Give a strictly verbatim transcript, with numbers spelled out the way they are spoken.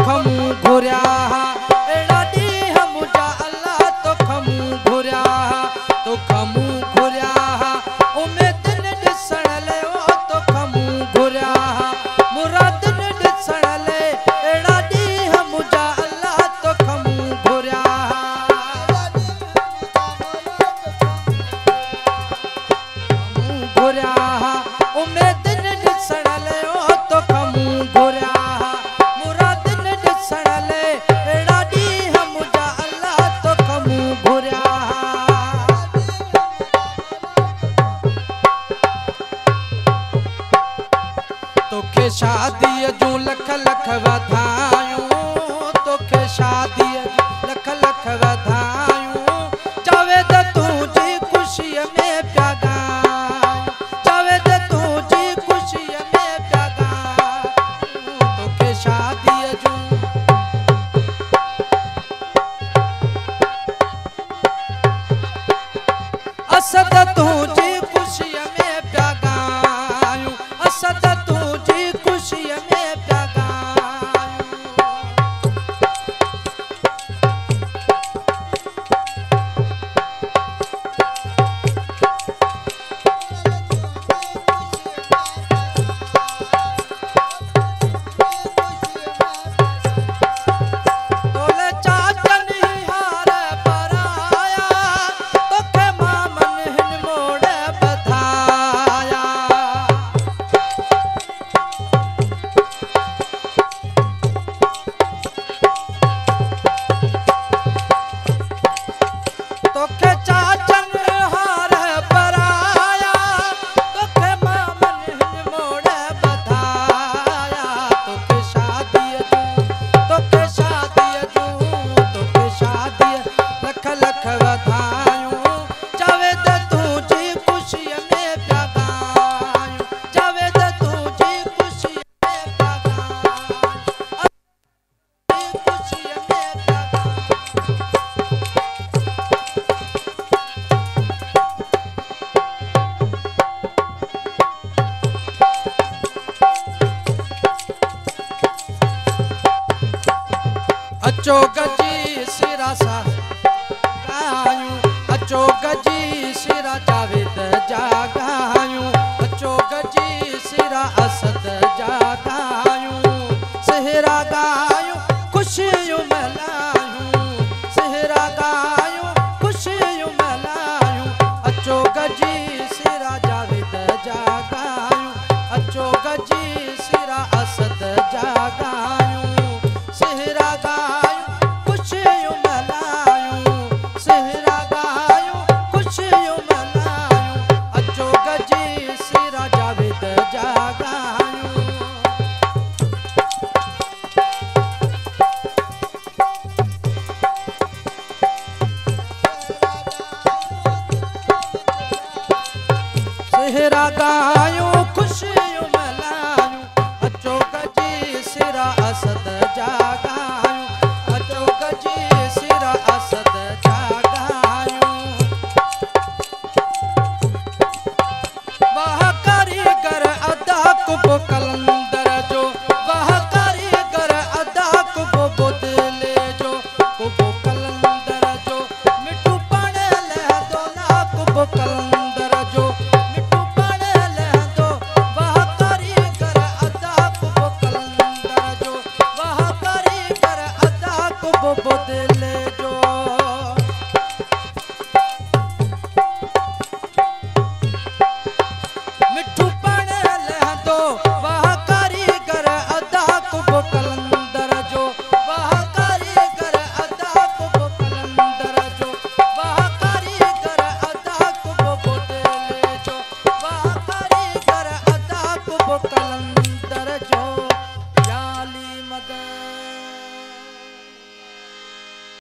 खमू घुरिया एड़ा ॾींहं मुंहिंजा अल्लाह तो खमू घुरिया तो खमू घुरिया उमेदनि ॾिसण लाइ ओ तो खमू घुरिया मुरादनि ॾिसण लाइ एड़ा ॾींहं मुंहिंजा अल्लाह तो खमू घुरिया घुरिया उमेदनि ॾिसण लाइ ओ तो खमू घुरिया मुरादनि ॾिसण लाइ एड़ा ॾींहं मुंहिंजा अल्लाह तो खमू घुरिया तोखे शादीअ जूं लख लख वधायूं तोखे शादीअ लख लख वधायूं जावेद तुंहिंजी ख़ुशीअ में पिया ॻायूं जावेद तुंहिंजी ख़ुशीअ में पिया ॻायूं तोखे शादीअ जूं असद तुंहिंजी ख़ुशीअ में पिया ॻायूं असद तुंहिंजी ख़ुशीअ में पिया ॻायूं तोले चाचनि हार पराया तोखे मामन हिन मोड़ बधाया तोखे चाचनि हार पराया तोखे मामन हिन मोड़ बधाया तोखे शादीअ जूं तोखे शादीअ जूं तोखे शादीअ लख लख वधायूं जावेद तुंहिंजी ख़ुशीअ में पिया ॻायूं जावेद तुंहिंजी ख़ुशीअ में पिया ॻायूं ख़ुशीअ में पिया अचो गजी सिरा सा गायूं अचो गजी सिरा जावेद जा गायूं अचो गजी सिरा असद जा गायूं सेहरा गायूं ख़ुशियूं मल्हायूं सेहरा गायूं ख़ुशियूं मल्हायूं अचो गजी सिरा जावेद जा गायूं अचो गजी सिरा असद जा गायूं सेहरा गा